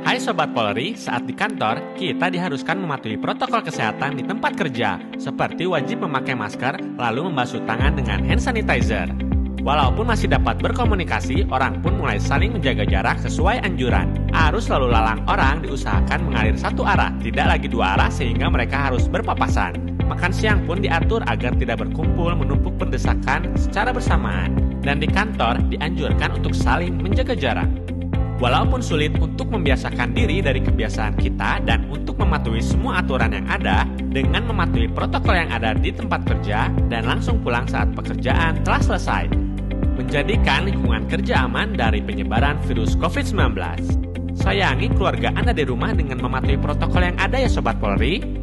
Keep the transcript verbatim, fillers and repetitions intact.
Hai Sobat Polri, saat di kantor, kita diharuskan mematuhi protokol kesehatan di tempat kerja, seperti wajib memakai masker, lalu membasuh tangan dengan hand sanitizer. Walaupun masih dapat berkomunikasi, orang pun mulai saling menjaga jarak sesuai anjuran. Arus lalu lalang orang diusahakan mengalir satu arah, tidak lagi dua arah sehingga mereka harus berpapasan. Makan siang pun diatur agar tidak berkumpul menumpuk berdesakan secara bersamaan. Dan di kantor dianjurkan untuk saling menjaga jarak. Walaupun sulit untuk membiasakan diri dari kebiasaan kita dan untuk mematuhi semua aturan yang ada, dengan mematuhi protokol yang ada di tempat kerja dan langsung pulang saat pekerjaan telah selesai, menjadikan lingkungan kerja aman dari penyebaran virus covid sembilan belas. Sayangi keluarga Anda di rumah dengan mematuhi protokol yang ada ya Sobat Polri.